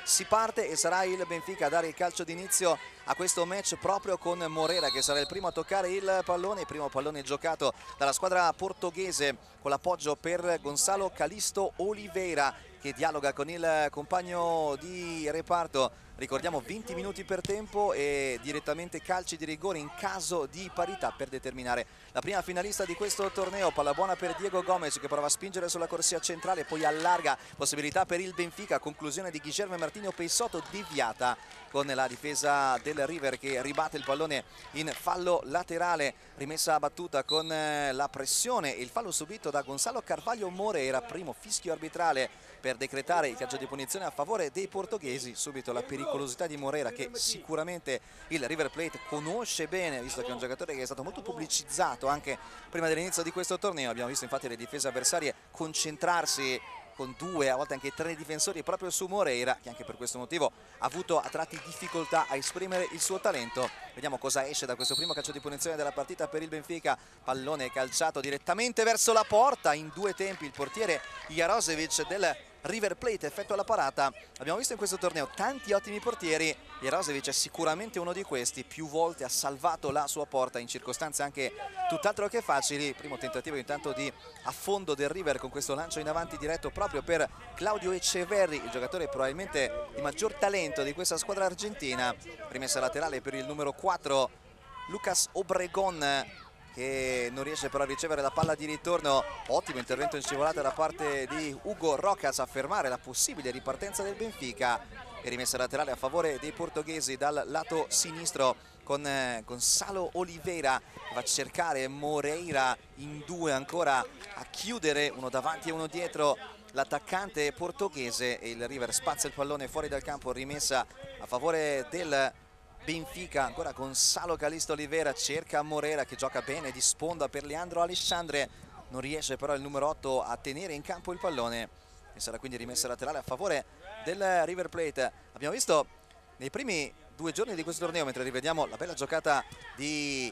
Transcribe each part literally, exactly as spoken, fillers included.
si parte e sarà il Benfica a dare il calcio d'inizio a questo match proprio con Moreira, che sarà il primo a toccare il pallone, il primo pallone giocato dalla squadra portoghese con l'appoggio per Gonçalo Calisto Oliveira, che dialoga con il compagno di reparto. Ricordiamo venti minuti per tempo e direttamente calci di rigore in caso di parità per determinare la prima finalista di questo torneo. Palla buona per Diego Gomez, che prova a spingere sulla corsia centrale, poi allarga, possibilità per il Benfica, conclusione di Guilherme Martinho Peixoto, deviata con la difesa del River che ribatte il pallone in fallo laterale. Rimessa battuta con la pressione e il fallo subito da Gonçalo Carvalho Moreira, primo fischio arbitrale per decretare il calcio di punizione a favore dei portoghesi. Subito la pericolosità di Moreira, che sicuramente il River Plate conosce bene, visto che è un giocatore che è stato molto pubblicizzato anche prima dell'inizio di questo torneo. Abbiamo visto infatti le difese avversarie concentrarsi con due, a volte anche tre difensori proprio su Moreira, che anche per questo motivo ha avuto a tratti difficoltà a esprimere il suo talento. Vediamo cosa esce da questo primo calcio di punizione della partita per il Benfica. Pallone calciato direttamente verso la porta in due tempi. Il portiere Jarosevic del River Plate effettua la parata. Abbiamo visto in questo torneo tanti ottimi portieri, Jarosevic è sicuramente uno di questi. Più volte ha salvato la sua porta in circostanze anche tutt'altro che facili. Primo tentativo intanto di affondo del River con questo lancio in avanti diretto proprio per Claudio Echeverri, il giocatore probabilmente di maggior talento di questa squadra argentina. Rimessa laterale per il numero quattro Lucas Obregon, che non riesce però a ricevere la palla di ritorno. Ottimo intervento in scivolata da parte di Hugo Rocas a fermare la possibile ripartenza del Benfica. E rimessa laterale a favore dei portoghesi dal lato sinistro con eh, Gonçalo Oliveira, che va a cercare Moreira in due ancora a chiudere, uno davanti e uno dietro l'attaccante portoghese, e il River spazza il pallone fuori dal campo. Rimessa a favore del Benfica, ancora Gonçalo Calisto Oliveira, cerca Moreira che gioca bene di sponda per Leandro Alexandre, non riesce però il numero otto a tenere in campo il pallone e sarà quindi rimessa laterale a favore del River Plate. Abbiamo visto nei primi due giorni di questo torneo, mentre rivediamo la bella giocata di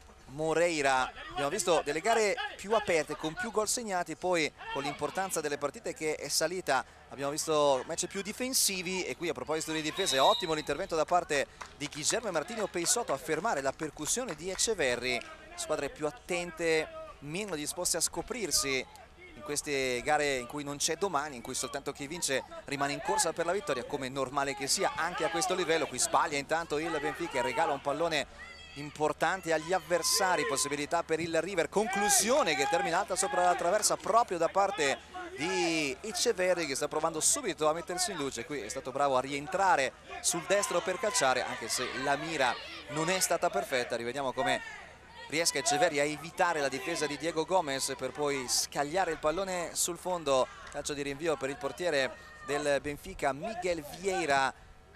Moreira, abbiamo visto delle gare più aperte con più gol segnati, poi con l'importanza delle partite che è salita abbiamo visto match più difensivi. E qui, a proposito di difese, ottimo l'intervento da parte di Guilherme Martinho Peixoto a fermare la percussione di Echeverri. Squadre più attente, meno disposte a scoprirsi in queste gare in cui non c'è domani, in cui soltanto chi vince rimane in corsa per la vittoria, come normale che sia anche a questo livello. Qui sbaglia intanto il Benfica e regala un pallone importante agli avversari, possibilità per il River, conclusione che è terminata sopra la traversa proprio da parte di Echeverri, che sta provando subito a mettersi in luce. Qui è stato bravo a rientrare sul destro per calciare, anche se la mira non è stata perfetta. Rivediamo come riesca Echeverri a evitare la difesa di Diego Gomez per poi scagliare il pallone sul fondo. Calcio di rinvio per il portiere del Benfica Miguel Vieira,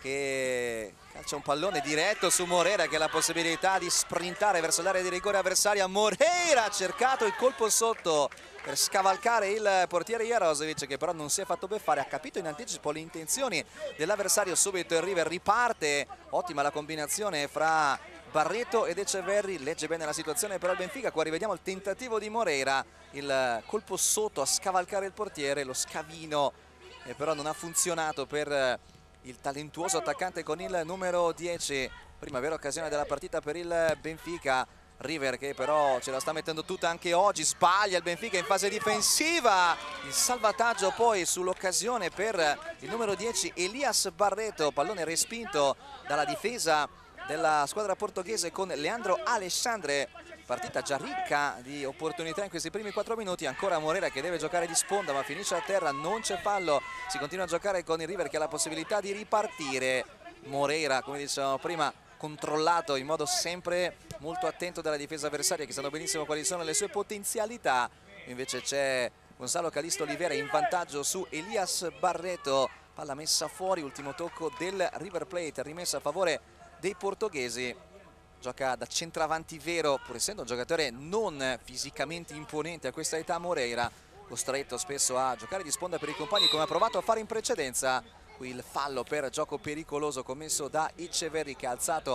che calcia un pallone diretto su Moreira, che ha la possibilità di sprintare verso l'area di rigore avversaria. Moreira ha cercato il colpo sotto per scavalcare il portiere Jarosevic, che però non si è fatto beffare, ha capito in anticipo le intenzioni dell'avversario. Subito il River riparte, ottima la combinazione fra Barreto ed Echeverri, legge bene la situazione però il Benfica. Qua rivediamo il tentativo di Moreira, il colpo sotto a scavalcare il portiere, lo scavino, e però non ha funzionato per il talentuoso attaccante con il numero dieci. Prima vera occasione della partita per il Benfica. River che però ce la sta mettendo tutta anche oggi, sbaglia il Benfica in fase difensiva, il salvataggio poi sull'occasione per il numero dieci Elias Barreto, pallone respinto dalla difesa della squadra portoghese con Leandro Alexandre. Partita già ricca di opportunità in questi primi quattro minuti. Ancora Moreira che deve giocare di sponda ma finisce a terra, non c'è fallo, si continua a giocare con il River che ha la possibilità di ripartire. Moreira, come dicevamo prima, controllato in modo sempre molto attento dalla difesa avversaria, che sanno benissimo quali sono le sue potenzialità. Invece c'è Gonçalo Calisto Oliveira in vantaggio su Elias Barreto, palla messa fuori, ultimo tocco del River Plate, rimessa a favore dei portoghesi. Gioca da centravanti vero, pur essendo un giocatore non fisicamente imponente a questa età. Moreira, costretto spesso a giocare di sponda per i compagni, come ha provato a fare in precedenza. Qui il fallo per gioco pericoloso commesso da Echeverri, che ha alzato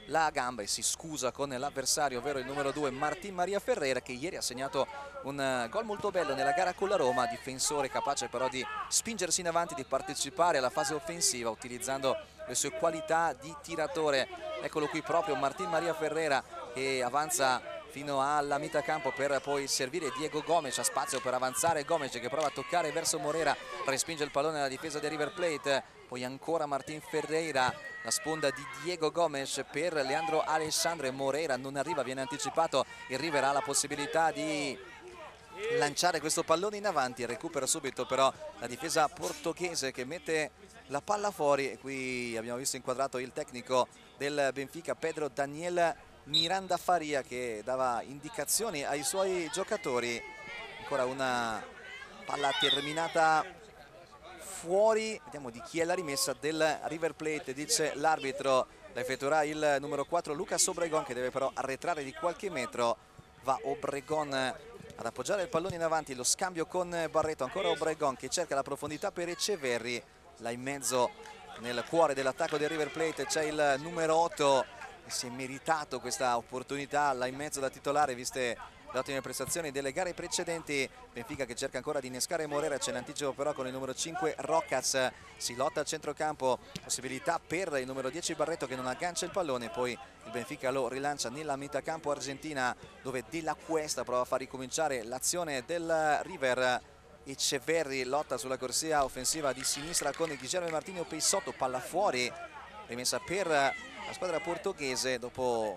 la gamba e si scusa con l'avversario, ovvero il numero due Martin Maria Ferreira, che ieri ha segnato un gol molto bello nella gara con la Roma, difensore capace però di spingersi in avanti, di partecipare alla fase offensiva utilizzando le sue qualità di tiratore. Eccolo qui proprio Martin Maria Ferreira che avanza fino alla metà campo per poi servire Diego Gomes, ha spazio per avanzare Gomes che prova a toccare verso Morera, respinge il pallone alla difesa di River Plate, poi ancora Martin Ferreira, la sponda di Diego Gomes per Leandro Alessandro e Morera non arriva, viene anticipato, il River ha la possibilità di lanciare questo pallone in avanti, recupera subito però la difesa portoghese che mette la palla fuori e qui abbiamo visto inquadrato il tecnico del Benfica Pedro Daniel Miranda Faria che dava indicazioni ai suoi giocatori. Ancora una palla terminata fuori, vediamo di chi è la rimessa, del River Plate, dice l'arbitro, la effettuerà il numero quattro Lucas Obregon che deve però arretrare di qualche metro. Va Obregon ad appoggiare il pallone in avanti, lo scambio con Barreto, ancora Obregon che cerca la profondità per Eceverri, là in mezzo nel cuore dell'attacco del River Plate c'è il numero otto che si è meritato questa opportunità là in mezzo da titolare viste le ottime prestazioni delle gare precedenti. Benfica che cerca ancora di innescare Morera, c'è l'anticipo però con il numero cinque Roccas, si lotta al centrocampo, possibilità per il numero dieci Barreto che non aggancia il pallone, poi il Benfica lo rilancia nella metà campo argentina dove De La Cuesta prova a far ricominciare l'azione del River. Eceverri lotta sulla corsia offensiva di sinistra con Guilherme Martinho Peixoto, palla fuori, rimessa per la squadra portoghese dopo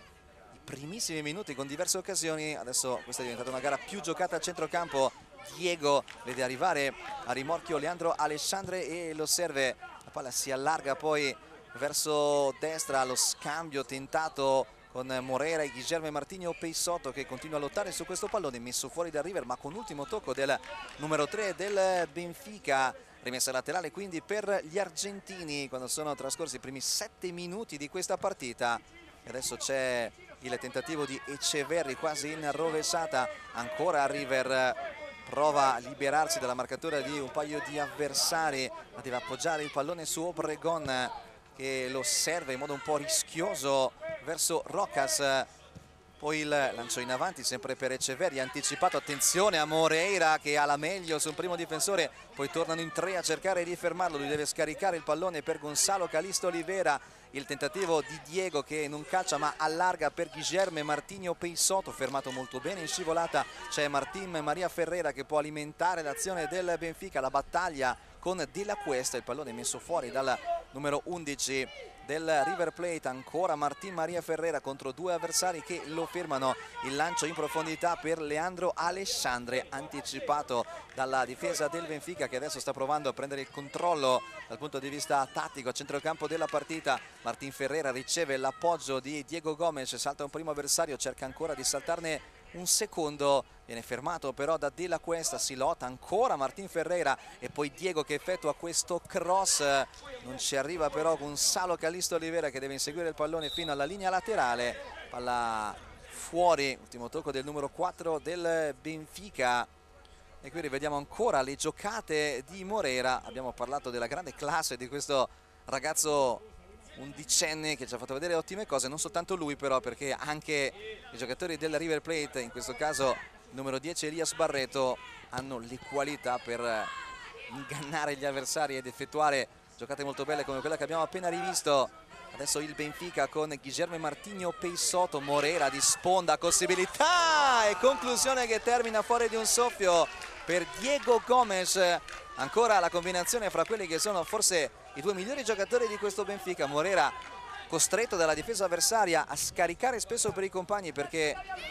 i primissimi minuti con diverse occasioni. Adesso questa è diventata una gara più giocata a centrocampo, Diego vede arrivare a rimorchio Leandro Alessandre e lo serve, la palla si allarga poi verso destra, lo scambio tentato con Morera e Guilherme Martinho Peixoto che continua a lottare su questo pallone messo fuori da River ma con ultimo tocco del numero tre del Benfica. Rimessa laterale quindi per gli argentini quando sono trascorsi i primi sette minuti di questa partita e adesso c'è il tentativo di Eceverri quasi in rovesciata, ancora River prova a liberarsi dalla marcatura di un paio di avversari ma deve appoggiare il pallone su Obregon che lo serve in modo un po' rischioso verso Roccas, poi il lancio in avanti sempre per Eceverri, anticipato, attenzione a Moreira che ha la meglio sul primo difensore, poi tornano in tre a cercare di fermarlo, lui deve scaricare il pallone per Gonzalo Calisto Oliveira, il tentativo di Diego che non calcia ma allarga per Guilherme Martinho Peixoto, fermato molto bene in scivolata, c'è Martin Maria Ferreira che può alimentare l'azione del Benfica, la battaglia con De La Cuesta, il pallone messo fuori dal numero undici del River Plate, ancora Martin Maria Ferreira contro due avversari che lo fermano, il lancio in profondità per Leandro Alessandre anticipato dalla difesa del Benfica che adesso sta provando a prendere il controllo dal punto di vista tattico a centrocampo della partita. Martin Ferreira riceve l'appoggio di Diego Gomes, salta un primo avversario, cerca ancora di saltarne un secondo, viene fermato però da De La Cuesta, si lotta ancora Martin Ferreira e poi Diego che effettua questo cross, non ci arriva però Gonzalo Calisto Oliveira che deve inseguire il pallone fino alla linea laterale, palla fuori, ultimo tocco del numero quattro del Benfica. E qui rivediamo ancora le giocate di Morera, abbiamo parlato della grande classe di questo ragazzo undicenne che ci ha fatto vedere ottime cose, non soltanto lui però perché anche i giocatori del River Plate, in questo caso il numero dieci Elias Barreto, hanno le qualità per ingannare gli avversari ed effettuare giocate molto belle come quella che abbiamo appena rivisto. Adesso il Benfica con Guilherme Martinho Peixoto, Morera di sponda, possibilità e conclusione che termina fuori di un soffio per Diego Gomes. Ancora la combinazione fra quelli che sono forse i due migliori giocatori di questo Benfica, Morera costretto dalla difesa avversaria a scaricare spesso per i compagni perché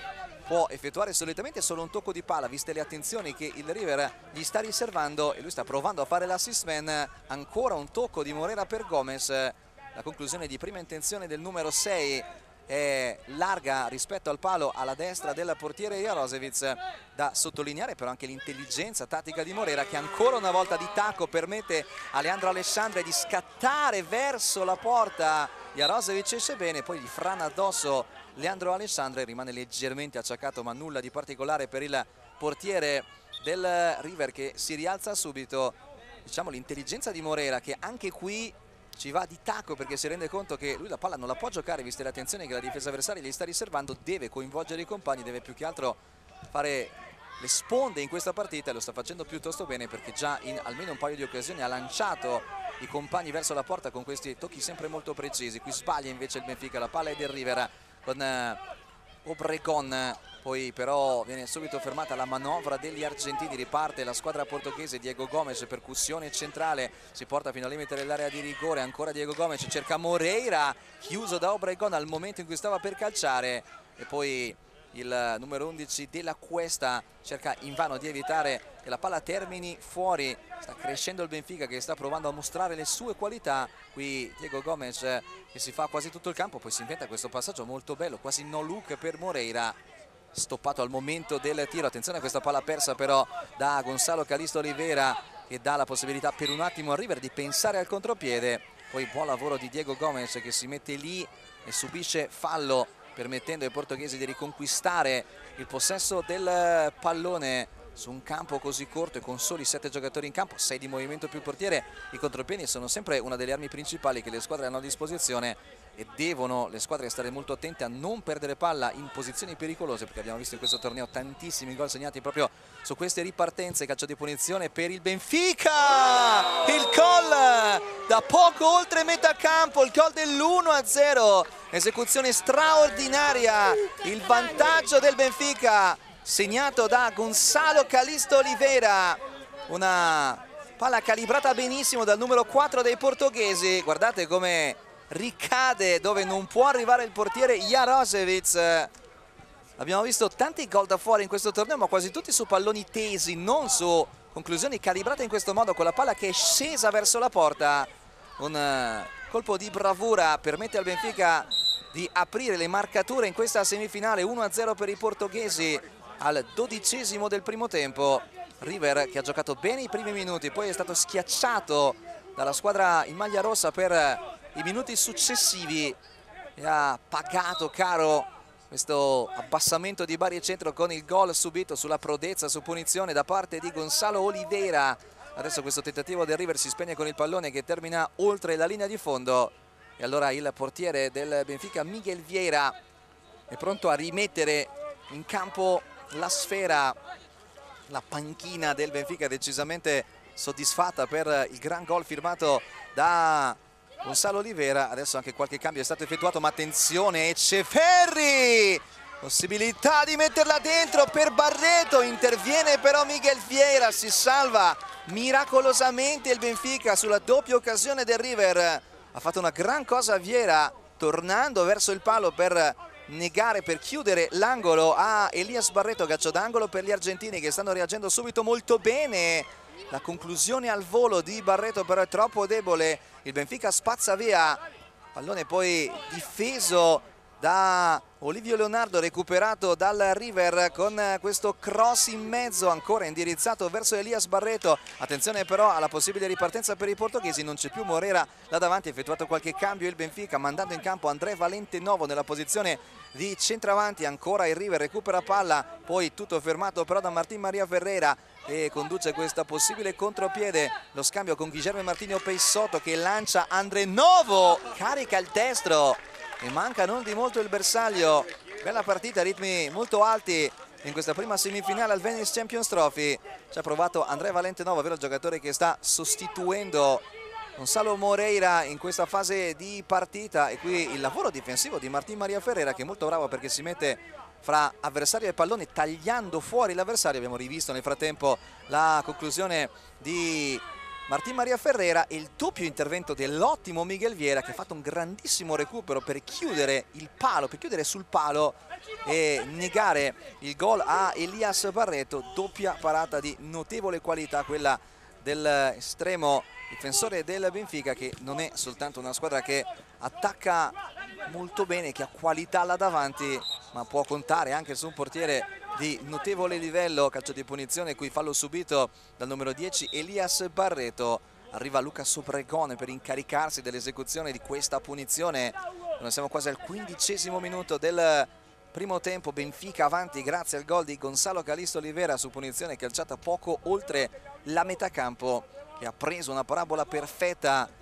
può effettuare solitamente solo un tocco di palla viste le attenzioni che il River gli sta riservando e lui sta provando a fare l'assist man. Ancora un tocco di Morera per Gomes, la conclusione di prima intenzione del numero sei è larga rispetto al palo alla destra del portiere Jarosevic. Da sottolineare però anche l'intelligenza tattica di Morera che ancora una volta di tacco permette a Leandro Alessandre di scattare verso la porta. Jarosevic esce bene, poi gli frana addosso Leandro Alessandre, rimane leggermente acciaccato ma nulla di particolare per il portiere del River che si rialza subito. Diciamo l'intelligenza di Morera che anche qui ci va di tacco perché si rende conto che lui la palla non la può giocare, viste le attenzioni che la difesa avversaria gli sta riservando, deve coinvolgere i compagni, deve più che altro fare le sponde in questa partita e lo sta facendo piuttosto bene perché già in almeno un paio di occasioni ha lanciato i compagni verso la porta con questi tocchi sempre molto precisi. Qui sbaglia invece il Benfica, la palla è del Rivera con eh, Obregon, poi però viene subito fermata la manovra degli argentini, riparte la squadra portoghese, Diego Gomes, percussione centrale, si porta fino al limite dell'area di rigore, ancora Diego Gomes, cerca Moreira, chiuso da Obregon al momento in cui stava per calciare e poi il numero undici della Cuesta cerca invano di evitare che la palla termini fuori. Sta crescendo il Benfica che sta provando a mostrare le sue qualità. Qui Diego Gomes che si fa quasi tutto il campo, poi si inventa questo passaggio molto bello, quasi no look per Moreira, stoppato al momento del tiro. Attenzione a questa palla persa però da Gonzalo Calisto Oliveira che dà la possibilità per un attimo a River di pensare al contropiede. Poi buon lavoro di Diego Gomes che si mette lì e subisce fallo, permettendo ai portoghesi di riconquistare il possesso del pallone su un campo così corto e con soli sette giocatori in campo, sei di movimento più portiere. I contropiedi sono sempre una delle armi principali che le squadre hanno a disposizione e devono le squadre stare molto attente a non perdere palla in posizioni pericolose, perché abbiamo visto in questo torneo tantissimi gol segnati proprio su queste ripartenze. Calcio di punizione per il Benfica, il gol da poco oltre metà campo, il gol dell'uno a zero, esecuzione straordinaria, il vantaggio del Benfica segnato da Gonzalo Calisto Oliveira, una palla calibrata benissimo dal numero quattro dei portoghesi. Guardate come ricade dove non può arrivare il portiere Jarosevic. Abbiamo visto tanti gol da fuori in questo torneo, ma quasi tutti su palloni tesi, non su conclusioni calibrate in questo modo, con la palla che è scesa verso la porta. Un colpo di bravura permette al Benfica di aprire le marcature in questa semifinale. Uno a zero per i portoghesi al dodicesimo del primo tempo. River che ha giocato bene i primi minuti, poi è stato schiacciato dalla squadra in maglia rossa per i minuti successivi e ha pagato caro questo abbassamento di baricentro con il gol subito sulla prodezza su punizione da parte di Gonzalo Oliveira. Adesso questo tentativo del River si spegne con il pallone che termina oltre la linea di fondo e allora il portiere del Benfica Miguel Vieira è pronto a rimettere in campo la sfera. La panchina del Benfica decisamente soddisfatta per il gran gol firmato da Gonzalo Oliveira. Adesso anche qualche cambio è stato effettuato, ma attenzione, Eceferri, possibilità di metterla dentro per Barreto, interviene però Miguel Vieira, si salva miracolosamente il Benfica sulla doppia occasione del River. Ha fatto una gran cosa Vieira tornando verso il palo per negare, per chiudere l'angolo a Elias Barreto. Calcio d'angolo per gli argentini che stanno reagendo subito molto bene. La conclusione al volo di Barreto però è troppo debole, il Benfica spazza via, pallone poi difeso da Olivio Leonardo, recuperato dal River con questo cross in mezzo ancora indirizzato verso Elias Barreto. Attenzione però alla possibile ripartenza per i portoghesi, non c'è più Moreira là davanti, ha effettuato qualche cambio il Benfica mandando in campo André Valente Novo nella posizione di centravanti. Ancora il River recupera palla, poi tutto fermato però da Martín María Ferreira e conduce questa possibile contropiede. Lo scambio con Guillermo Martinho Peixoto che lancia André Novo, carica il destro e manca non di molto il bersaglio. Bella partita, ritmi molto alti in questa prima semifinale al Venice Champions Trophy. Ci ha provato André Valente Novo, ovvero il giocatore che sta sostituendo Gonzalo Moreira in questa fase di partita, e qui il lavoro difensivo di Martín María Ferreira che è molto bravo perché si mette fra avversario e pallone tagliando fuori l'avversario. Abbiamo rivisto nel frattempo la conclusione di Martín María Ferreira e il doppio intervento dell'ottimo Miguel Vieira che ha fatto un grandissimo recupero per chiudere il palo, per chiudere sul palo e negare il gol a Elias Barreto. Doppia parata di notevole qualità quella dell'estremo difensore del Benfica, che non è soltanto una squadra che attacca molto bene, che ha qualità là davanti, ma può contare anche su un portiere di notevole livello. Calcio di punizione, qui fallo subito dal numero dieci Elias Barreto. Arriva Luca Obregon per incaricarsi dell'esecuzione di questa punizione. Noi siamo quasi al quindicesimo minuto del primo tempo, Benfica avanti grazie al gol di Gonzalo Calisto Oliveira su punizione calciata poco oltre la metà campo, che ha preso una parabola perfetta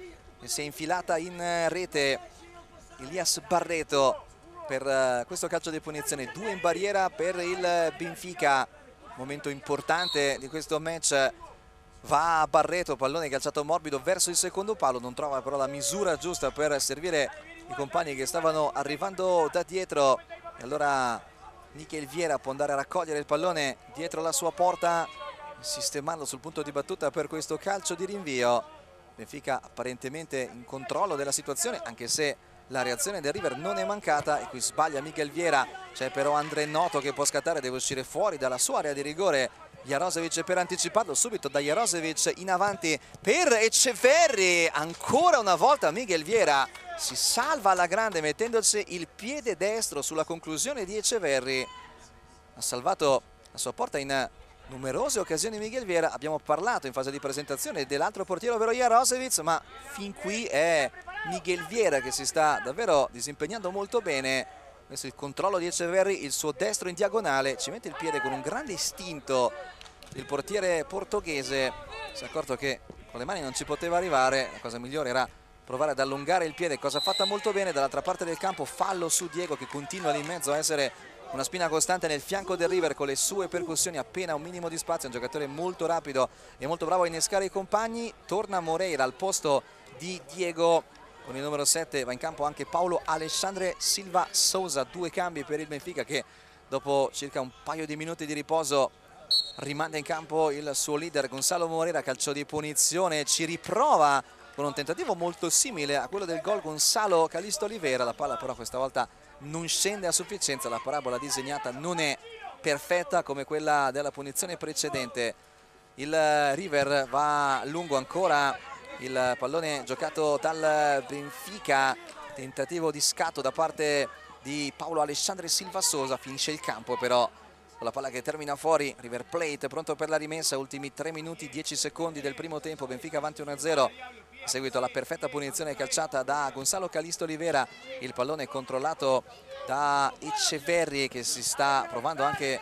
e si è infilata in rete Elias Barreto per questo calcio di punizione. Due in barriera per il Benfica, momento importante di questo match. Va a Barreto, pallone calciato morbido verso il secondo palo, non trova però la misura giusta per servire i compagni che stavano arrivando da dietro, e allora Michel Viera può andare a raccogliere il pallone dietro la sua porta, sistemarlo sul punto di battuta per questo calcio di rinvio. Benfica apparentemente in controllo della situazione, anche se la reazione del River non è mancata, e qui sbaglia Michel Viera. C'è però Andre Noto che può scattare, deve uscire fuori dalla sua area di rigore Jarosevic per anticiparlo subito. Da Jarosevic in avanti per Eceverri, ancora una volta Michel Viera si salva alla grande mettendoci il piede destro sulla conclusione di Eceverri. Ha salvato la sua porta in numerose occasioni Michel Viera. Abbiamo parlato in fase di presentazione dell'altro portiere, ovvero Jarosevic, ma fin qui è Michel Viera che si sta davvero disimpegnando molto bene. Questo è il controllo di Eceverri, il suo destro in diagonale, ci mette il piede con un grande istinto il portiere portoghese. Si è accorto che con le mani non ci poteva arrivare, la cosa migliore era provare ad allungare il piede, cosa fatta molto bene. Dall'altra parte del campo fallo su Diego, che continua lì in mezzo a essere una spina costante nel fianco del River con le sue percussioni, appena un minimo di spazio. È un giocatore molto rapido e molto bravo a innescare i compagni. Torna Moreira al posto di Diego. Con il numero sette va in campo anche Paulo Alexandre Silva Sousa. Due cambi per il Benfica, che dopo circa un paio di minuti di riposo rimanda in campo il suo leader Gonzalo Moreira. Calcio di punizione, ci riprova con un tentativo molto simile a quello del gol Gonzalo Calisto Oliveira. La palla però questa volta non scende a sufficienza, la parabola disegnata non è perfetta come quella della punizione precedente. Il River va lungo ancora, il pallone giocato dal Benfica, tentativo di scatto da parte di Paulo Alexandre Silva Sousa, finisce il campo però con la palla che termina fuori. River Plate pronto per la rimessa, ultimi tre minuti dieci secondi del primo tempo, Benfica avanti uno a zero. In seguito alla perfetta punizione calciata da Gonzalo Calisto Oliveira, il pallone controllato da Eceverri, che si sta provando anche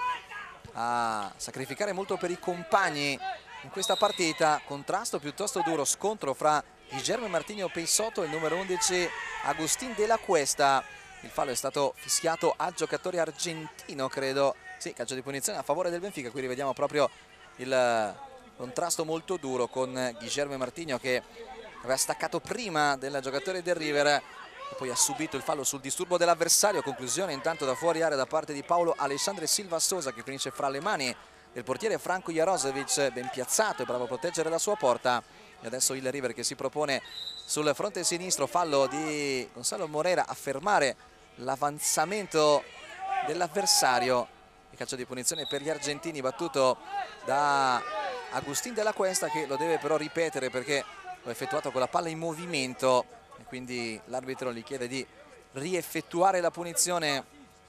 a sacrificare molto per i compagni in questa partita. Contrasto piuttosto duro, scontro fra Guillermo Martinho Peixoto e il numero undici Agustín de la Cuesta. Il fallo è stato fischiato al giocatore argentino, credo. Sì, calcio di punizione a favore del Benfica. Qui rivediamo proprio il contrasto molto duro con Guillermo Martinho, che aveva staccato prima del giocatore del River e poi ha subito il fallo sul disturbo dell'avversario. Conclusione intanto da fuori area da parte di Paulo Alexandre Silva Sousa, che finisce fra le mani del portiere Franco Jarosevic, ben piazzato e bravo a proteggere la sua porta. E adesso il River che si propone sul fronte sinistro, fallo di Gonzalo Moreira a fermare l'avanzamento dell'avversario. Il calcio di punizione per gli argentini battuto da Agustín de la Cuesta, che lo deve però ripetere perché l'ha effettuato con la palla in movimento, e quindi l'arbitro gli chiede di rieffettuare la punizione.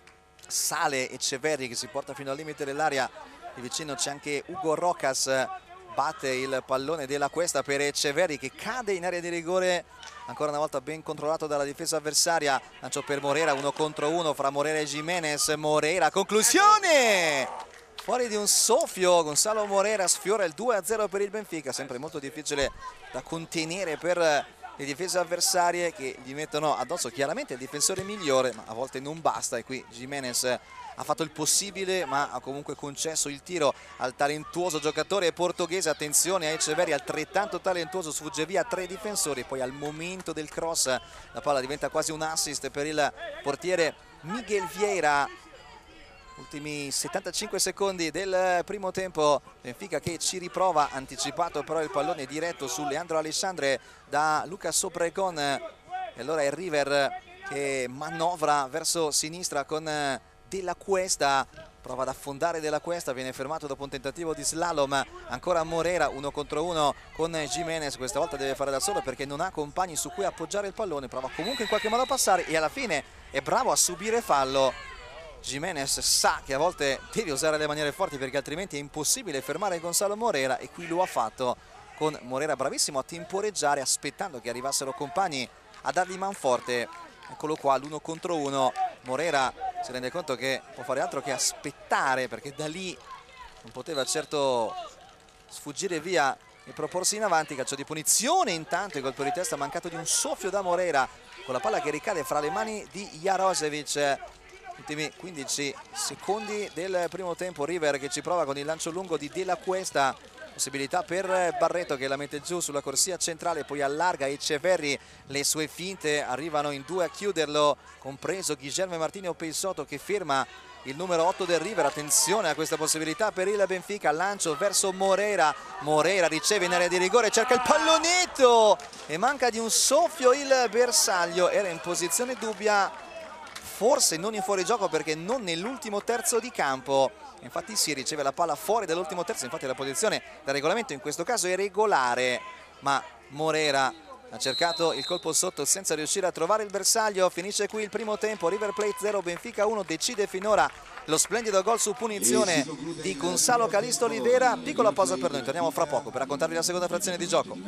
Sale Eceverri che si porta fino al limite dell'area, e vicino c'è anche Hugo Rocas, batte il pallone della Cuesta per Eceverri, che cade in area di rigore, ancora una volta ben controllato dalla difesa avversaria. Lancio per Moreira, uno contro uno fra Moreira e Jimenez. Moreira, conclusione! Fuori di un soffio, Gonzalo Moreira sfiora il due a zero per il Benfica. Sempre molto difficile da contenere per le difese avversarie, che gli mettono addosso chiaramente il difensore migliore, ma a volte non basta, e qui Jimenez ha fatto il possibile ma ha comunque concesso il tiro al talentuoso giocatore portoghese. Attenzione a Eceverri, altrettanto talentuoso, sfugge via tre difensori. Poi al momento del cross la palla diventa quasi un assist per il portiere Miguel Vieira. Ultimi settantacinque secondi del primo tempo, Benfica che ci riprova, anticipato però il pallone diretto su Leandro Alexandre da Lucas Obregon, e allora è River che manovra verso sinistra con De La Cuesta, prova ad affondare De La Cuesta, viene fermato dopo un tentativo di slalom. Ancora Moreira, uno contro uno con Jimenez, questa volta deve fare da solo perché non ha compagni su cui appoggiare il pallone, prova comunque in qualche modo a passare e alla fine è bravo a subire fallo. Jimenez sa che a volte deve usare le maniere forti perché altrimenti è impossibile fermare Gonzalo Moreira, e qui lo ha fatto con Moreira bravissimo a temporeggiare aspettando che arrivassero compagni a dargli manforte. Eccolo qua, l'uno contro uno. Moreira si rende conto che può fare altro che aspettare, perché da lì non poteva certo sfuggire via e proporsi in avanti. Calcio di punizione, intanto il colpo di testa mancato di un soffio da Morera con la palla che ricade fra le mani di Jarosevic. Ultimi quindici secondi del primo tempo, River che ci prova con il lancio lungo di Della Cuesta, possibilità per Barreto che la mette giù sulla corsia centrale, poi allarga Etcheverry, le sue finte arrivano in due a chiuderlo, compreso Guillermo Martino Peisotto che ferma il numero otto del River. Attenzione a questa possibilità per il Benfica, lancio verso Morera, Morera riceve in area di rigore, cerca il pallonetto e manca di un soffio il bersaglio, era in posizione dubbia, forse non in fuorigioco perché non nell'ultimo terzo di campo, infatti si riceve la palla fuori dall'ultimo terzo, infatti la posizione del regolamento in questo caso è regolare, ma Morera ha cercato il colpo sotto senza riuscire a trovare il bersaglio. Finisce qui il primo tempo, River Plate zero Benfica uno, decide finora lo splendido gol su punizione di Gonzalo Calixto Oliveira. Piccola pausa per noi, torniamo fra poco per raccontarvi la seconda frazione di gioco.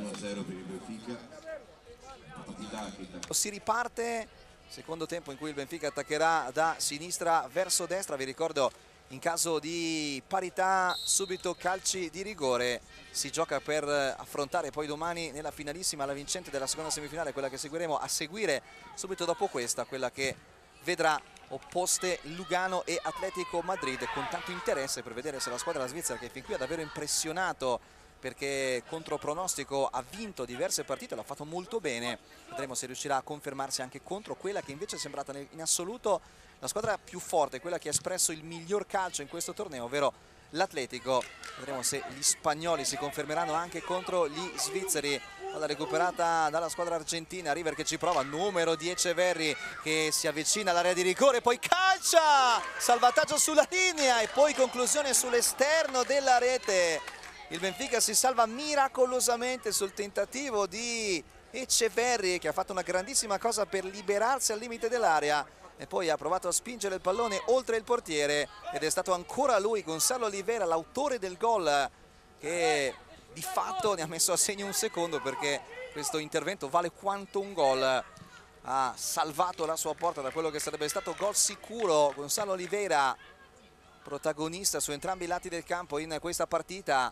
Si riparte, secondo tempo in cui il Benfica attaccherà da sinistra verso destra. Vi ricordo, in caso di parità subito calci di rigore, si gioca per affrontare poi domani nella finalissima la vincente della seconda semifinale, quella che seguiremo a seguire subito dopo questa, quella che vedrà opposte Lugano e Atletico Madrid, con tanto interesse per vedere se la squadra svizzera, che fin qui ha davvero impressionato perché contro pronostico ha vinto diverse partite, l'ha fatto molto bene, vedremo se riuscirà a confermarsi anche contro quella che invece è sembrata in assoluto la squadra più forte, quella che ha espresso il miglior calcio in questo torneo, ovvero l'Atletico. Vedremo se gli spagnoli si confermeranno anche contro gli svizzeri. Palla recuperata dalla squadra argentina, River che ci prova, numero di Etcheverry che si avvicina all'area di rigore, poi calcia, salvataggio sulla linea e poi conclusione sull'esterno della rete. Il Benfica si salva miracolosamente sul tentativo di Etcheverry che ha fatto una grandissima cosa per liberarsi al limite dell'area e poi ha provato a spingere il pallone oltre il portiere ed è stato ancora lui, Gonzalo Oliveira, l'autore del gol, che di fatto ne ha messo a segno un secondo, perché questo intervento vale quanto un gol. Ha salvato la sua porta da quello che sarebbe stato gol sicuro. Gonzalo Oliveira, protagonista su entrambi i lati del campo in questa partita.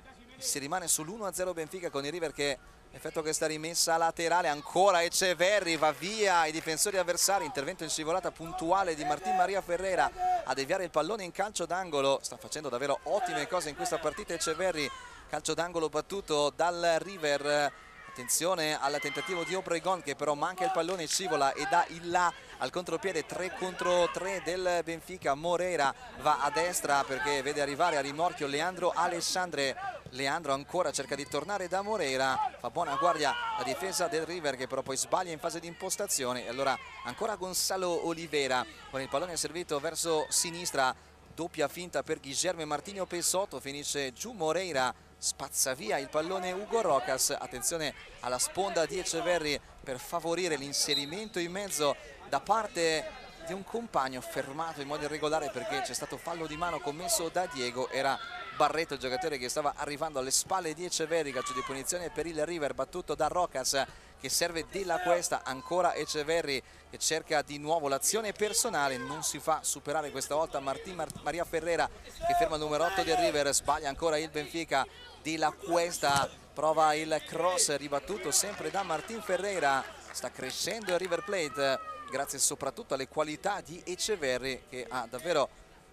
Si rimane sull'uno a zero Benfica con il River che effettua questa rimessa laterale, ancora Etcheverry, va via i difensori avversari, intervento in scivolata puntuale di Martín María Ferreira a deviare il pallone in calcio d'angolo. Sta facendo davvero ottime cose in questa partita Etcheverry, calcio d'angolo battuto dal River. Attenzione al tentativo di Obregon che però manca il pallone, scivola e dà il là al contropiede, tre contro tre del Benfica. Morera va a destra perché vede arrivare a rimorchio Leandro Alexandre. Leandro ancora cerca di tornare da Morera, fa buona guardia la difesa del River che però poi sbaglia in fase di impostazione, e allora ancora Gonzalo Oliveira con il pallone servito verso sinistra, doppia finta per Guillermo Martino Peisotto, finisce giù Morera, spazza via il pallone Hugo Rocas. Attenzione alla sponda di Etcheverry per favorire l'inserimento in mezzo da parte di un compagno, fermato in modo irregolare perché c'è stato fallo di mano commesso da Diego. Era Barreto il giocatore che stava arrivando alle spalle di Etcheverry. Calcio di punizione per il River battuto da Rocas che serve Della Cuesta, ancora Etcheverry che cerca di nuovo l'azione personale, non si fa superare questa volta Martín Mar María Ferreira che ferma il numero otto del River, sbaglia ancora il Benfica. Della Cuesta prova il cross ribattuto sempre da Martín Ferreira. Sta crescendo il River Plate grazie soprattutto alle qualità di Etcheverry che ha davvero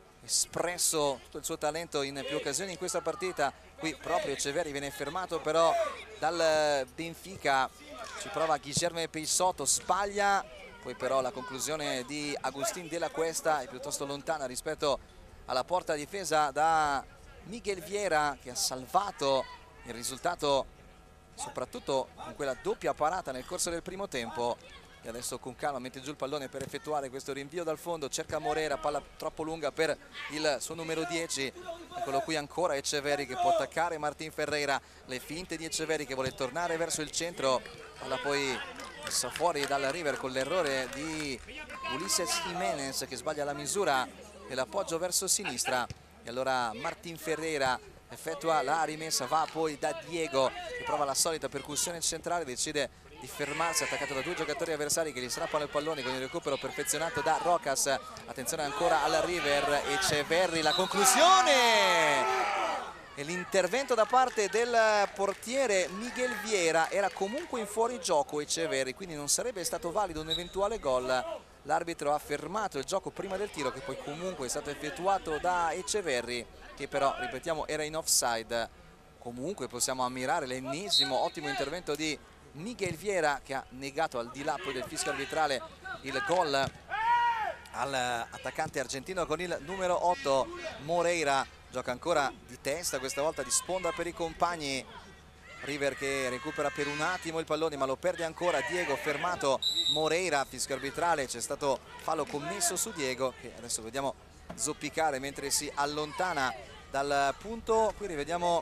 espresso tutto il suo talento in più occasioni in questa partita. Qui proprio Etcheverry viene fermato però dal Benfica, ci prova Guillermo Peisotto, sbaglia, poi però la conclusione di Agustín Della Cuesta è piuttosto lontana rispetto alla porta difesa da Miguel Viera che ha salvato il risultato soprattutto con quella doppia parata nel corso del primo tempo. E adesso con calma mette giù il pallone per effettuare questo rinvio dal fondo, cerca Morera, palla troppo lunga per il suo numero dieci, eccolo qui ancora Etcheverry che può attaccare Martín Ferreira, le finte di Etcheverry che vuole tornare verso il centro, palla poi messa fuori dal River con l'errore di Ulises Jiménez che sbaglia la misura dell'appoggio verso sinistra. E allora Martín Ferreira effettua la rimessa, va poi da Diego che prova la solita percussione centrale, decide di fermarsi attaccato da due giocatori avversari che gli strappano il pallone con il recupero perfezionato da Rocas. Attenzione ancora al River, Etcheverry, la conclusione e l'intervento da parte del portiere Miguel Viera era comunque in fuorigioco Echeverri, quindi non sarebbe stato valido un eventuale gol. L'arbitro ha fermato il gioco prima del tiro, che poi comunque è stato effettuato da Echeverri, che però, ripetiamo, era in offside. Comunque possiamo ammirare l'ennesimo ottimo intervento di Miguel Viera, che ha negato al di là poi del fischio arbitrale il gol all'attaccante argentino con il numero otto Moreira. Gioca ancora di testa, questa volta di sponda per i compagni. River che recupera per un attimo il pallone, ma lo perde ancora. Diego fermato, Moreira, fischio arbitrale, c'è stato fallo commesso su Diego, che adesso vediamo zoppicare mentre si allontana dal punto. Qui rivediamo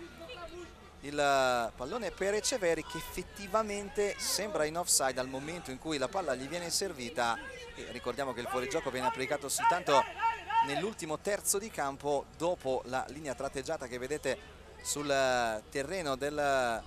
il pallone per Echeverri, che effettivamente sembra in offside al momento in cui la palla gli viene servita, e ricordiamo che il fuorigioco viene applicato soltanto nell'ultimo terzo di campo, dopo la linea tratteggiata che vedete sul terreno del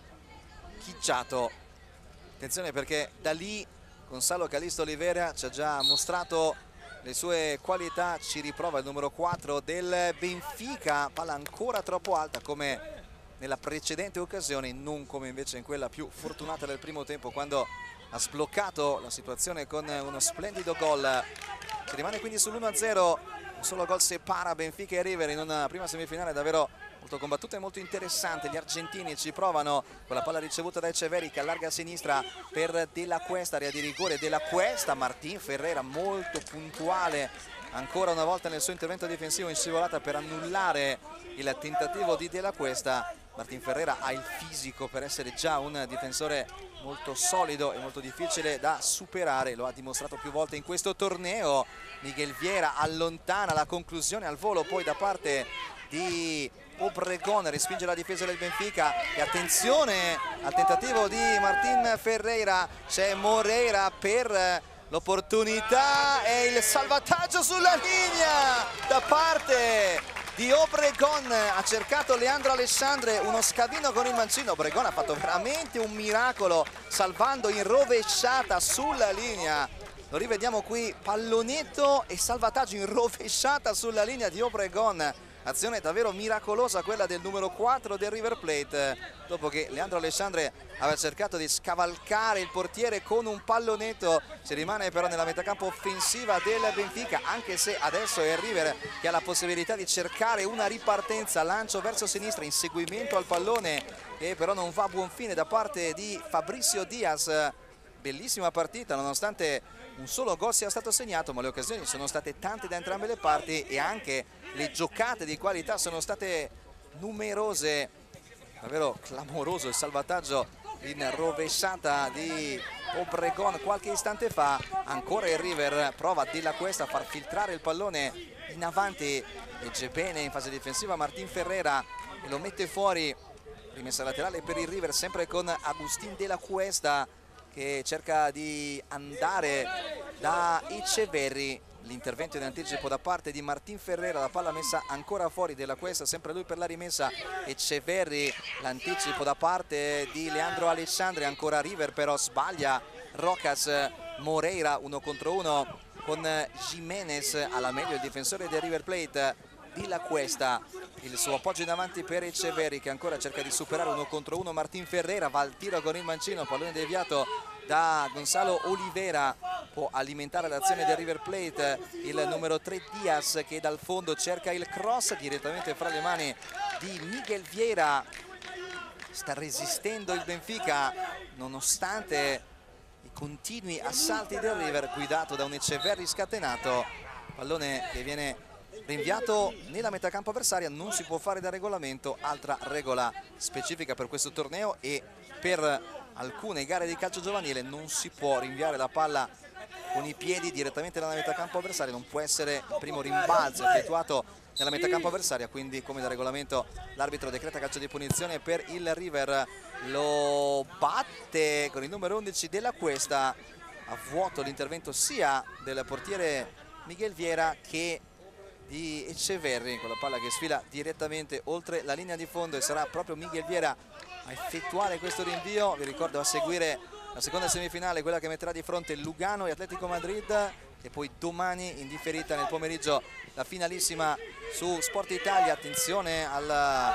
Chicciato. Attenzione, perché da lì Gonzalo Calixto Oliveira ci ha già mostrato le sue qualità. Ci riprova il numero quattro del Benfica, palla ancora troppo alta come nella precedente occasione, non come invece in quella più fortunata del primo tempo, quando ha sbloccato la situazione con uno splendido gol. Si rimane quindi sull'uno a zero, un solo gol separa Benfica e River in una prima semifinale davvero molto combattuta e molto interessante. Gli argentini ci provano con la palla ricevuta da Echeverri, che allarga a sinistra per De La Cuesta, area di rigore De La Cuesta. Martin Ferreira molto puntuale ancora una volta nel suo intervento difensivo in scivolata per annullare il tentativo di De La Cuesta. Martin Ferreira ha il fisico per essere già un difensore molto solido e molto difficile da superare, lo ha dimostrato più volte in questo torneo. Miguel Viera allontana la conclusione al volo poi da parte di Obregon, respinge la difesa del Benfica, e attenzione al tentativo di Martin Ferreira. C'è Moreira per l'opportunità e il salvataggio sulla linea da parte di Obregon. Ha cercato Leandro Alessandre uno scavino con il mancino. Obregon ha fatto veramente un miracolo salvando in rovesciata sulla linea. Lo rivediamo qui, pallonetto e salvataggio in rovesciata sulla linea di Obregon. Azione davvero miracolosa quella del numero quattro del River Plate, dopo che Leandro Alessandre aveva cercato di scavalcare il portiere con un pallonetto. Si rimane però nella metacampo offensiva del Benfica, anche se adesso è il River che ha la possibilità di cercare una ripartenza. Lancio verso sinistra, inseguimento al pallone, che però non va a buon fine da parte di Fabricio Diaz. Bellissima partita, nonostante un solo gol sia stato segnato, ma le occasioni sono state tante da entrambe le parti e anche le giocate di qualità sono state numerose. Davvero clamoroso il salvataggio in rovesciata di Obregon qualche istante fa. Ancora il River prova De La Cuesta a far filtrare il pallone in avanti, legge bene in fase difensiva Martin Ferreira e lo mette fuori. Rimessa laterale per il River, sempre con Agustín De La Cuesta che cerca di andare da Echeverri. L'intervento in anticipo da parte di Martin Ferreira, la palla messa ancora fuori della Cuesta, sempre lui per la rimessa. Echeverri, l'anticipo da parte di Leandro Alessandri, ancora River però sbaglia. Rocas, Moreira uno contro uno con Jimenez, alla meglio il difensore del River Plate. De La Cuesta, il suo appoggio in avanti per Echeverri, che ancora cerca di superare uno contro uno Martin Ferreira, va al tiro con il mancino, pallone deviato da Gonzalo Oliveira, può alimentare l'azione del River Plate il numero tre Diaz, che dal fondo cerca il cross direttamente fra le mani di Miguel Viera. Sta resistendo il Benfica nonostante i continui assalti del River, guidato da un Echeverri scatenato. Pallone che viene rinviato nella metacampo avversaria, non si può fare da regolamento, altra regola specifica per questo torneo e per alcune gare di calcio giovanile: non si può rinviare la palla con i piedi direttamente dalla metacampo avversaria, non può essere il primo rimbalzo effettuato nella metacampo avversaria, quindi come da regolamento l'arbitro decreta calcio di punizione per il River. Lo batte con il numero undici De La Cuesta, a vuoto l'intervento sia del portiere Miguel Viera che di Echeverri, con la palla che sfila direttamente oltre la linea di fondo, e sarà proprio Miguel Viera a effettuare questo rinvio. Vi ricordo a seguire la seconda semifinale, quella che metterà di fronte Lugano e Atletico Madrid, e poi domani in differita nel pomeriggio la finalissima su Sport Italia. Attenzione al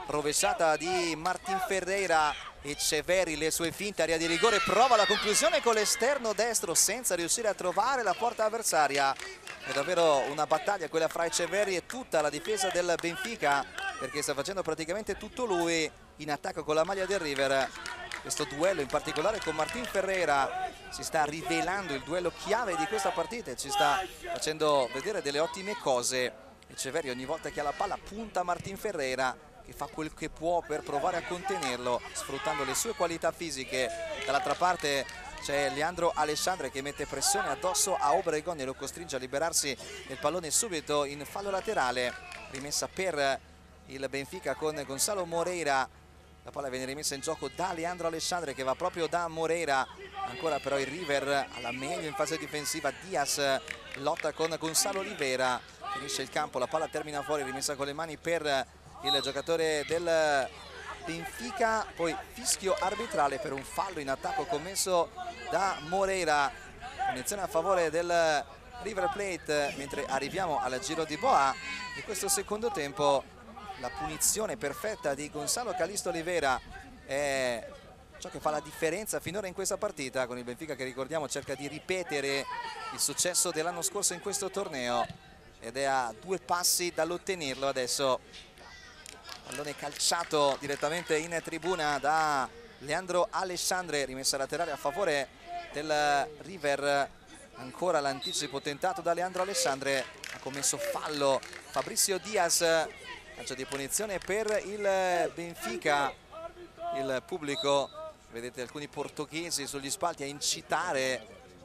rovesciata di Martin Ferreira. Etcheverry, le sue finte, area di rigore, prova la conclusione con l'esterno destro senza riuscire a trovare la porta avversaria. È davvero una battaglia quella fra Etcheverry e tutta la difesa del Benfica, perché sta facendo praticamente tutto lui in attacco con la maglia del River. Questo duello in particolare con Martin Ferreira si sta rivelando il duello chiave di questa partita e ci sta facendo vedere delle ottime cose. Etcheverry ogni volta che ha la palla punta Martin Ferreira, che fa quel che può per provare a contenerlo sfruttando le sue qualità fisiche. Dall'altra parte c'è Leandro Alessandre che mette pressione addosso a Obregon e lo costringe a liberarsi del pallone subito in fallo laterale. Rimessa per il Benfica con Gonzalo Moreira. La palla viene rimessa in gioco da Leandro Alessandre che va proprio da Moreira. Ancora però il River alla meglio in fase difensiva. Diaz lotta con Gonzalo Oliveira, finisce il campo, la palla termina fuori, rimessa con le mani per il giocatore del Benfica. Poi fischio arbitrale per un fallo in attacco commesso da Moreira, punizione a favore del River Plate. Mentre arriviamo al giro di boa di questo secondo tempo, la punizione perfetta di Gonzalo Calisto Oliveira è ciò che fa la differenza finora in questa partita, con il Benfica che, ricordiamo, cerca di ripetere il successo dell'anno scorso in questo torneo ed è a due passi dall'ottenerlo adesso. Pallone calciato direttamente in tribuna da Leandro Alessandre, rimessa laterale a favore del River. Ancora l'anticipo tentato da Leandro Alessandre, ha commesso fallo Fabrizio Diaz, calcio di punizione per il Benfica. Il pubblico, vedete alcuni portoghesi sugli spalti a incitare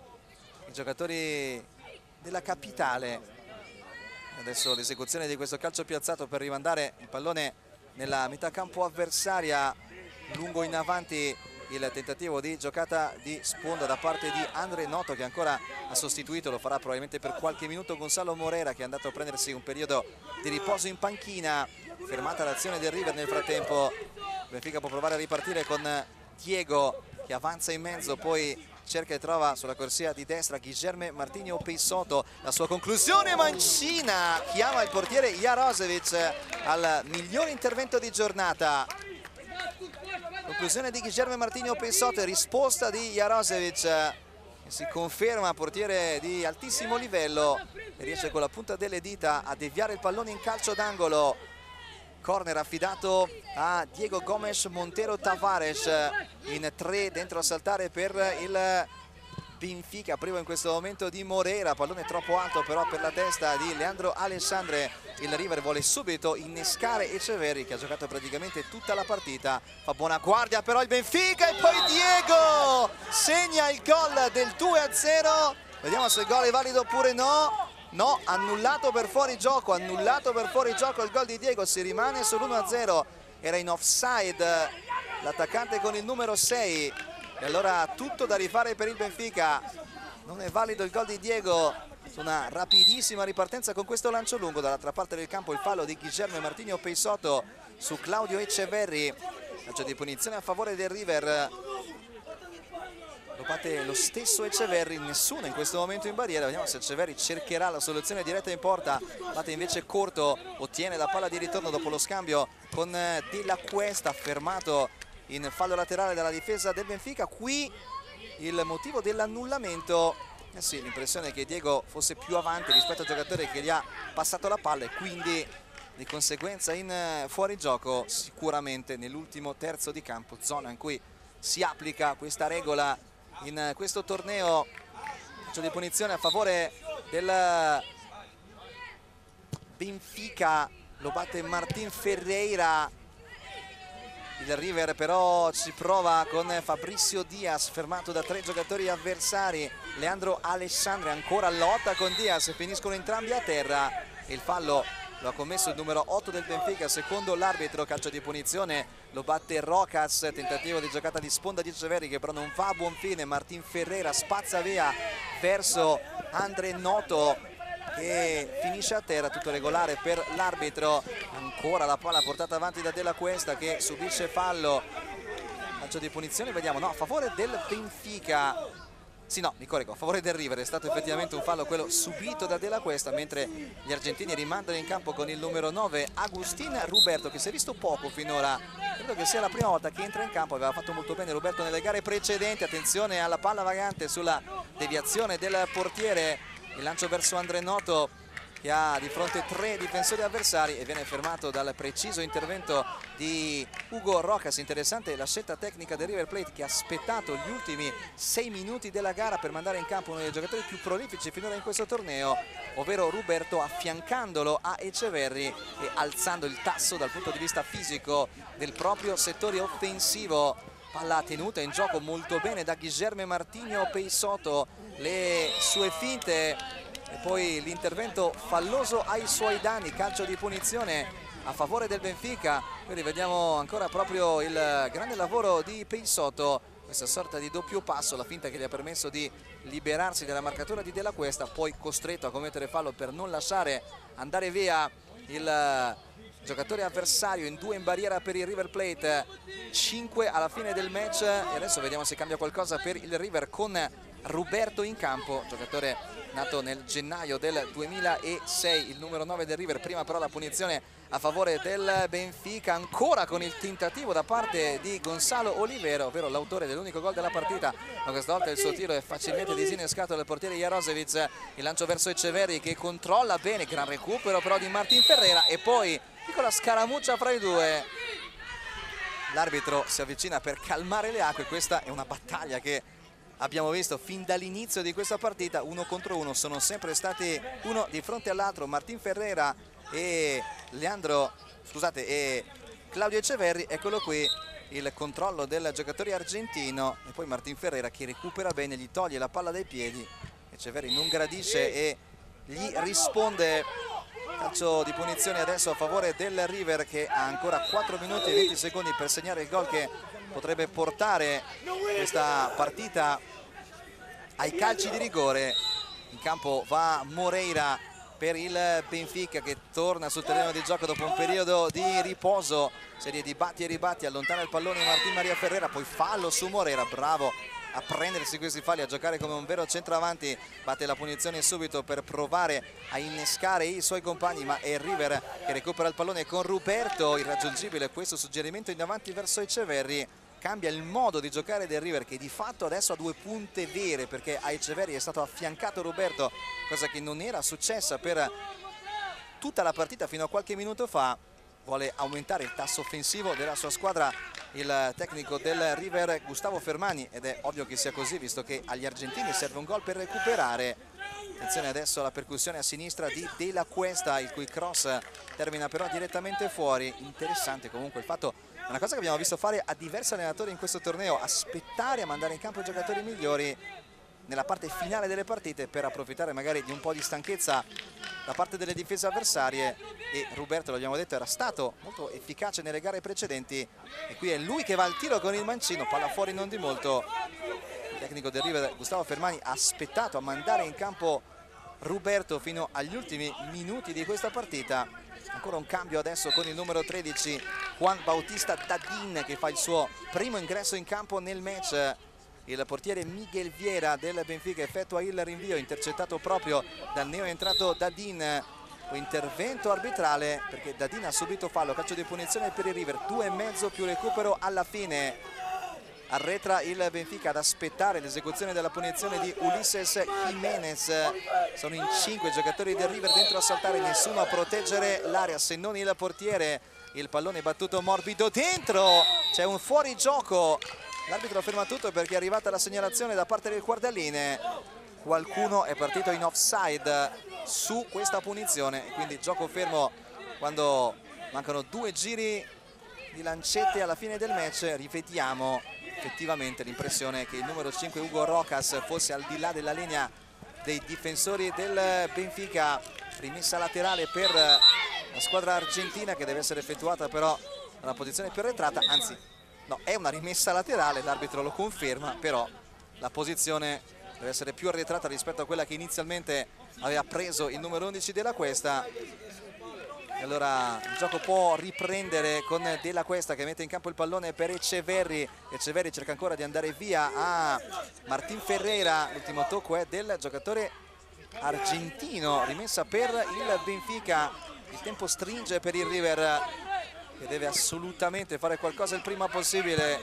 i giocatori della capitale. Adesso l'esecuzione di questo calcio piazzato per rimandare il pallone nella metà campo avversaria. Lungo in avanti il tentativo di giocata di sponda da parte di Andre Noto, che ancora ha sostituito, lo farà probabilmente per qualche minuto, Gonzalo Moreira, che è andato a prendersi un periodo di riposo in panchina. Fermata l'azione del River nel frattempo. Benfica può provare a ripartire con Diego che avanza in mezzo, poi cerca e trova sulla corsia di destra Guilherme Martinho Peixoto. La sua conclusione, Mancina chiama il portiere Jarosevic al miglior intervento di giornata. Conclusione di Guilherme Martinho Peixoto e risposta di Jarosevic, che si conferma portiere di altissimo livello e riesce con la punta delle dita a deviare il pallone in calcio d'angolo. Corner affidato a Diego Gomes Montero Tavares, in tre dentro a saltare per il Benfica, privo in questo momento di Moreira. Pallone troppo alto però per la testa di Leandro Alessandre. Il River vuole subito innescare Etcheverry, che ha giocato praticamente tutta la partita. Fa buona guardia però il Benfica e poi Diego segna il gol del due a zero. Vediamo se il gol è valido oppure no. No, annullato per fuori gioco, annullato per fuori gioco il gol di Diego, si rimane sull'uno a zero. Era in offside l'attaccante con il numero sei e allora tutto da rifare per il Benfica. Non è valido il gol di Diego su una rapidissima ripartenza con questo lancio lungo. Dall'altra parte del campo il fallo di Guilherme Martinho Peixoto su Claudio Etcheverry, calcio di punizione a favore del River. Lo batte lo stesso Etcheverry, nessuno in questo momento in barriera. Vediamo se Etcheverry cercherà la soluzione diretta in porta. Batte invece corto, ottiene la palla di ritorno dopo lo scambio con De La Cuesta, fermato in fallo laterale dalla difesa del Benfica. Qui il motivo dell'annullamento, eh sì, l'impressione è che Diego fosse più avanti rispetto al giocatore che gli ha passato la palla e quindi di conseguenza in fuorigioco sicuramente nell'ultimo terzo di campo, zona in cui si applica questa regola in questo torneo. Calcio di punizione a favore del Benfica, lo batte Martin Ferreira. Il River però ci prova con Fabrizio Diaz, fermato da tre giocatori avversari. Leandro Alessandre ancora lotta con Diaz e finiscono entrambi a terra. Il fallo lo ha commesso il numero otto del Benfica, secondo l'arbitro. Calcio di punizione, lo batte Rocas, tentativo di giocata di sponda di Etcheverry che però non va a buon fine. Martin Ferreira spazza via verso Andre Noto che finisce a terra, tutto regolare per l'arbitro. Ancora la palla portata avanti da De La Cuesta che subisce fallo. Calcio di punizione, vediamo, no, a favore del Benfica. Sì, no, mi correggo, a favore del River è stato effettivamente un fallo quello subito da Della Cuesta, mentre gli argentini rimandano in campo con il numero nove Agustín Ruberto, che si è visto poco finora. Credo che sia la prima volta che entra in campo, aveva fatto molto bene Ruberto nelle gare precedenti. Attenzione alla palla vagante sulla deviazione del portiere, il lancio verso André Noto che ha di fronte tre difensori avversari e viene fermato dal preciso intervento di Hugo Rocas. Interessante la scelta tecnica del River Plate, che ha aspettato gli ultimi sei minuti della gara per mandare in campo uno dei giocatori più prolifici finora in questo torneo, ovvero Ruberto, affiancandolo a Echeverri e alzando il tasso dal punto di vista fisico del proprio settore offensivo. Palla tenuta in gioco molto bene da Guilherme Martinho Peixoto, le sue finte e poi l'intervento falloso ai suoi danni, calcio di punizione a favore del Benfica. Qui rivediamo ancora proprio il grande lavoro di Peixoto, questa sorta di doppio passo, la finta che gli ha permesso di liberarsi dalla marcatura di Della Cuesta, poi costretto a commettere fallo per non lasciare andare via il giocatore avversario. In due in barriera per il River Plate, cinque alla fine del match, e adesso vediamo se cambia qualcosa per il River con Ruberto in campo, giocatore nato nel gennaio del duemilasei, il numero nove del River. Prima però la punizione a favore del Benfica, ancora con il tentativo da parte di Gonzalo Olivero, ovvero l'autore dell'unico gol della partita, ma questa volta il suo tiro è facilmente disinnescato dal portiere Jarosevic. Il lancio verso Echeverri che controlla bene, gran recupero però di Martin Ferreira, e poi piccola scaramuccia fra i due. L'arbitro si avvicina per calmare le acque. Questa è una battaglia che abbiamo visto fin dall'inizio di questa partita, uno contro uno, sono sempre stati uno di fronte all'altro, Martin Ferreira e Leandro, scusate, e Claudio Echeverri. Eccolo qui il controllo del giocatore argentino e poi Martin Ferreira che recupera bene, gli toglie la palla dai piedi, Echeverri non gradisce e gli risponde. Calcio di punizione adesso a favore del River, che ha ancora quattro minuti e venti secondi per segnare il gol che potrebbe portare questa partita ai calci di rigore. In campo va Moreira per il Benfica, che torna sul terreno di gioco dopo un periodo di riposo, serie di batti e ribatti, allontana il pallone Martin Maria Ferreira, poi fallo su Moreira, bravo a prendersi questi falli, a giocare come un vero centravanti, batte la punizione subito per provare a innescare i suoi compagni, ma è il River che recupera il pallone con Ruberto, irraggiungibile questo suggerimento in avanti verso Echeverri. Cambia il modo di giocare del River, che di fatto adesso ha due punte vere, perché a Echeverri è stato affiancato Ruberto, cosa che non era successa per tutta la partita fino a qualche minuto fa. Vuole aumentare il tasso offensivo della sua squadra il tecnico del River Gustavo Fermani, ed è ovvio che sia così visto che agli argentini serve un gol per recuperare. Attenzione adesso alla percussione a sinistra di Della Cuesta, il cui cross termina però direttamente fuori. Interessante comunque il fatto, una cosa che abbiamo visto fare a diversi allenatori in questo torneo, aspettare a mandare in campo i giocatori migliori nella parte finale delle partite per approfittare magari di un po' di stanchezza da parte delle difese avversarie, e Ruberto, l'abbiamo detto, era stato molto efficace nelle gare precedenti e qui è lui che va al tiro con il mancino, palla fuori non di molto. Il tecnico del River Gustavo Fermani ha aspettato a mandare in campo Ruberto fino agli ultimi minuti di questa partita. Ancora un cambio adesso con il numero tredici Juan Bautista Dadin, che fa il suo primo ingresso in campo nel match. Il portiere Miguel Viera del Benfica effettua il rinvio, intercettato proprio dal neoentrato Dadin. Intervento arbitrale perché Dadin ha subito fallo, calcio di punizione per il River, due e mezzo più recupero alla fine. Arretra il Benfica ad aspettare l'esecuzione della punizione di Ulisses Jimenez. Sono in cinque giocatori del River dentro a saltare, nessuno a proteggere l'area se non il portiere. Il pallone battuto morbido dentro, c'è un fuorigioco. L'arbitro ferma tutto perché è arrivata la segnalazione da parte del guardaline. Qualcuno è partito in offside su questa punizione, quindi gioco fermo quando mancano due giri di lancette alla fine del match. Rivediamo effettivamente l'impressione che il numero cinque Hugo Rocas fosse al di là della linea dei difensori del Benfica. Rimessa laterale per la squadra argentina, che deve essere effettuata però dalla posizione più arretrata, anzi no, è una rimessa laterale, l'arbitro lo conferma, però la posizione deve essere più arretrata rispetto a quella che inizialmente aveva preso il numero undici Della Cuesta. Allora il gioco può riprendere con Della Cuesta che mette in campo il pallone per Eceverri. Eceverri cerca ancora di andare via a Martin Ferreira, l'ultimo tocco è del giocatore argentino, rimessa per il Benfica. Il tempo stringe per il River che deve assolutamente fare qualcosa il prima possibile.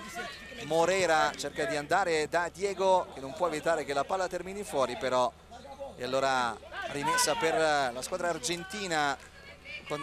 Morera cerca di andare da Diego che non può evitare che la palla termini fuori però, e allora rimessa per la squadra argentina con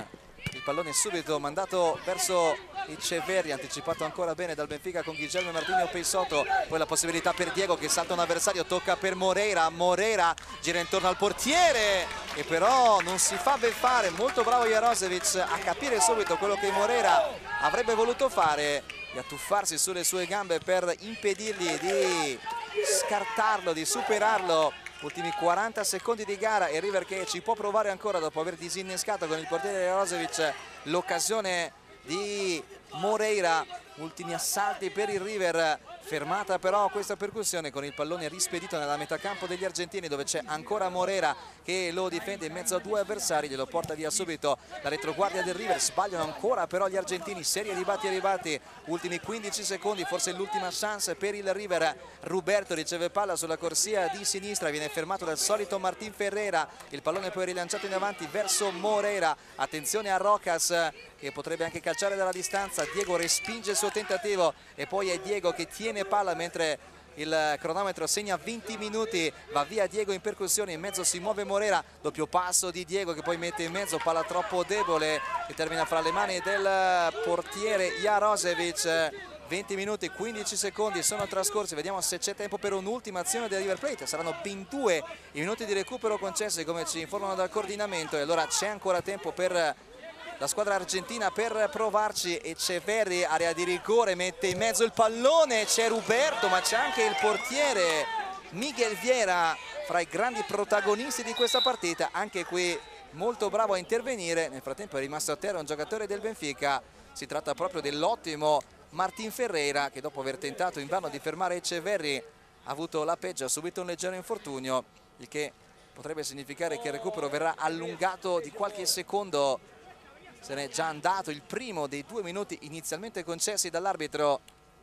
il pallone subito mandato verso Eceverri, anticipato ancora bene dal Benfica con Guillermo Martinho Peixoto. Poi la possibilità per Diego che salta un avversario, tocca per Morera, Morera gira intorno al portiere e però non si fa beffare. Molto bravo Jarosevic a capire subito quello che Morera avrebbe voluto fare e a tuffarsi sulle sue gambe per impedirgli di scartarlo, di superarlo. Ultimi quaranta secondi di gara e River che ci può provare ancora dopo aver disinnescato con il portiere Jarosevic l'occasione di Moreira. Ultimi assalti per il River, fermata però questa percussione con il pallone rispedito nella metà campo degli argentini dove c'è ancora Morera che lo difende in mezzo a due avversari, glielo porta via subito la retroguardia del River. Sbagliano ancora però gli argentini, serie di batti e ribatti, ultimi quindici secondi, forse l'ultima chance per il River. Ruberto riceve palla sulla corsia di sinistra, viene fermato dal solito Martin Ferreira, il pallone poi rilanciato in avanti verso Morera. Attenzione a Rocas che potrebbe anche calciare dalla distanza, Diego respinge il suo tentativo e poi è Diego che tiene palla mentre il cronometro segna venti minuti. Va via Diego in percussione, in mezzo si muove Morera, doppio passo di Diego che poi mette in mezzo, palla troppo debole che termina fra le mani del portiere Jarosevic. venti minuti, quindici secondi sono trascorsi, vediamo se c'è tempo per un'ultima azione del River Plate. Saranno ben due i minuti di recupero concessi come ci informano dal coordinamento e allora c'è ancora tempo per la squadra argentina per provarci. Eceverri, area di rigore, mette in mezzo il pallone, c'è Ruberto ma c'è anche il portiere Miguel Viera fra i grandi protagonisti di questa partita, anche qui molto bravo a intervenire. Nel frattempo è rimasto a terra un giocatore del Benfica, si tratta proprio dell'ottimo Martin Ferreira che dopo aver tentato invano di fermare Eceverri ha avuto la peggio, ha subito un leggero infortunio, il che potrebbe significare che il recupero verrà allungato di qualche secondo. Se n'è già andato il primo dei due minuti inizialmente concessi dall'arbitro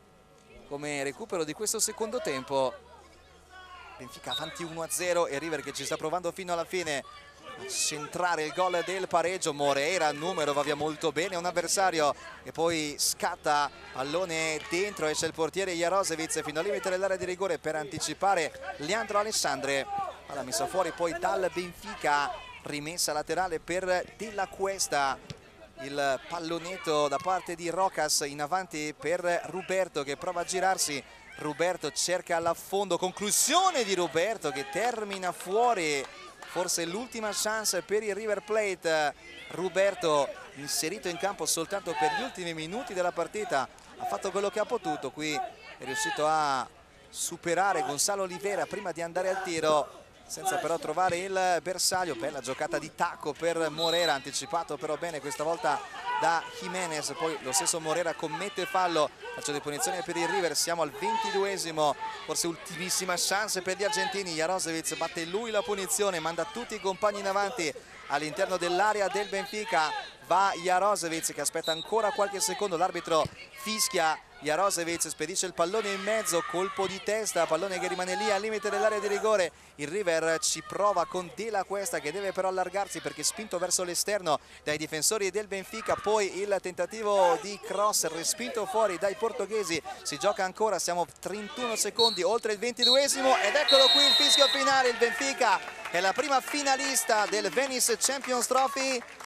come recupero di questo secondo tempo. Benfica avanti uno a zero e River che ci sta provando fino alla fine a centrare il gol del pareggio. Morera, numero, va via molto bene un avversario e poi scatta, pallone dentro e c'è il portiere Jarosevic fino al limite dell'area di rigore per anticipare Leandro Alessandre. Palla messa fuori poi dal Benfica, rimessa laterale per Della Cuesta. Il pallonetto da parte di Rocas in avanti per Ruberto che prova a girarsi. Ruberto cerca l'affondo, conclusione di Ruberto che termina fuori, forse l'ultima chance per il River Plate. Ruberto inserito in campo soltanto per gli ultimi minuti della partita, ha fatto quello che ha potuto, qui è riuscito a superare Gonzalo Oliveira prima di andare al tiro senza però trovare il bersaglio. Bella giocata di tacco per Morera, anticipato però bene questa volta da Jimenez, poi lo stesso Morera commette fallo, calcio di punizione per il River. Siamo al ventiduesimo, forse ultimissima chance per gli argentini. Jarosevic batte lui la punizione, manda tutti i compagni in avanti all'interno dell'area del Benfica. Va Jarosevic che aspetta ancora qualche secondo, l'arbitro fischia. Jarosevic spedisce il pallone in mezzo, colpo di testa, pallone che rimane lì al limite dell'area di rigore. Il River ci prova con Della Cuesta che deve però allargarsi perché è spinto verso l'esterno dai difensori del Benfica. Poi il tentativo di cross respinto fuori dai portoghesi. Si gioca ancora, siamo trentuno secondi oltre il ventiduesimo ed eccolo qui il fischio finale. Il Benfica è la prima finalista del Venice Champions Trophy